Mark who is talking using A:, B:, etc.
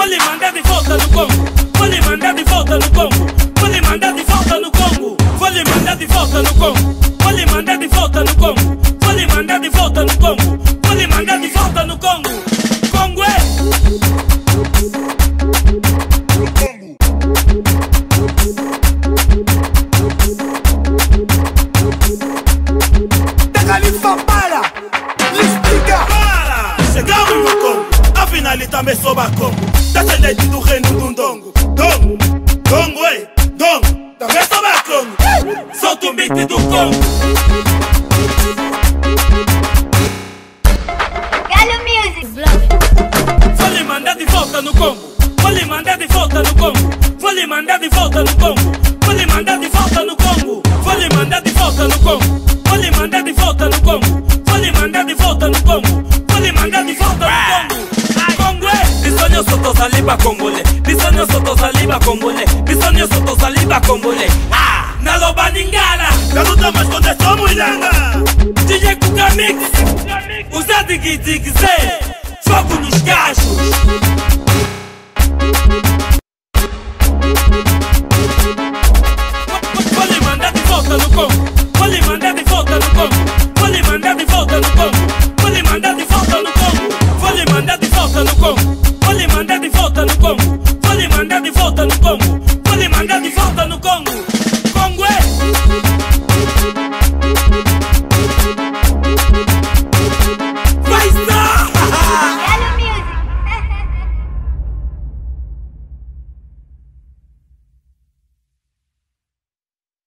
A: lhe mandar de volta no Congo. Vou lhe mandar de volta no Congo. Vou lhe mandar de volta no Congo. Vou lhe mandar de volta no Congo. Vou lhe mandar de volta no Congo. Vou lhe mandar de volta no Congo. Vou lhe mandar de volta no Congo. Congo é.
B: Califa, para! Lhe explica!
A: Para! Chegamos no Congo, afinal ele também soube a Congo. Descendente do reino do Ndongo. Dongo, Dongo, ei, Dongo, também soube a Congo. Solta um beat do Congo.
C: Galo Music.
A: Vou lhe mandar de volta no Congo. Vou lhe mandar de volta no Congo. Vou lhe mandar de volta no Congo. Vou lhe mandar de volta no Congo. Vou lhe mandar de volta no Congo. Vou lhe mandar de volta no Congo. Vou lhe mandar de volta no Congo. Vou lhe mandar de volta no Congo. Congo é. Bisonho soto saliba congolais. Bisonho soto saliba congolais. Bisonho soto saliba congolais. Ah, na loba ningala. Na luta mais quando é só mulanga. DJ Kuka Mix. Usa digi-digi zé. Fogo nos cachos. Vou lhe mandar de volta no Congo. Vou lhe mandar de volta no Congo. Vou lhe mandar de volta no Congo. Vou lhe mandar de volta no Congo. Vou lhe mandar de volta no Congo. Vou lhe mandar de volta no Congo. Vou lhe mandar de volta no Congo.